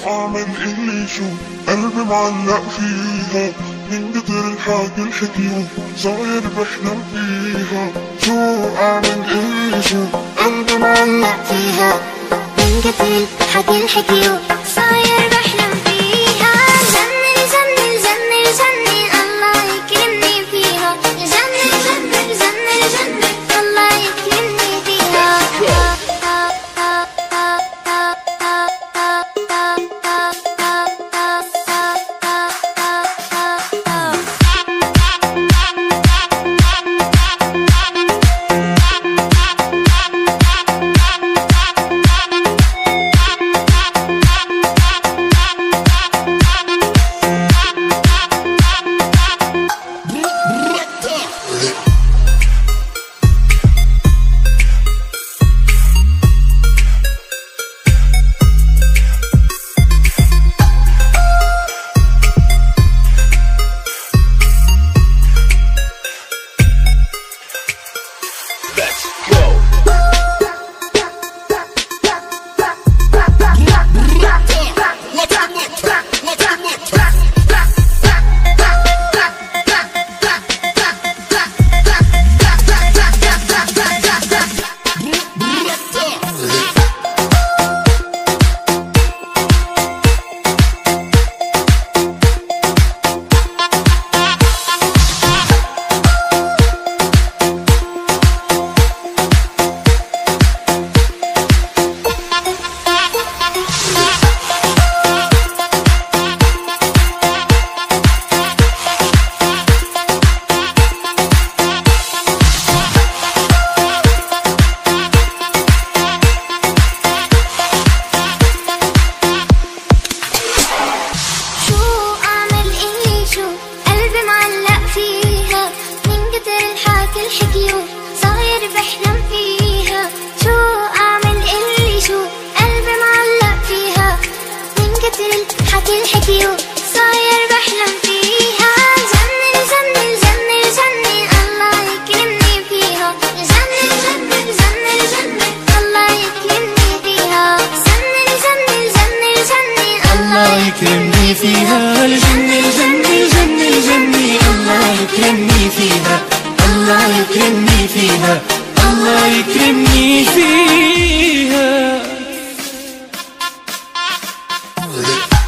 أعمل اللي شو قلبي معلق فيها من كتر الحكي الحكيو صاير بحلم فيها. شو أعمل اللي شو قلبي معلق فيها من كتر الحكي الحكيو صاير بحلم فيها. جنن جنن جنن جنن الله يكرمني فيها. جنن جنن جنن جنن الله يكرمني فيها. الحكيو صاير بحلم فيها. جنن جنن جنن جنن الله يكرمني فيها. جنن جنن جنن جنن الله يكرمني فيها. جنن جنن جنن جنن الله يكرمني فيها. جنن جنن جنن جنن الله يكرمني فيها. الله يكرمني فيها. الله يكرمني فيها.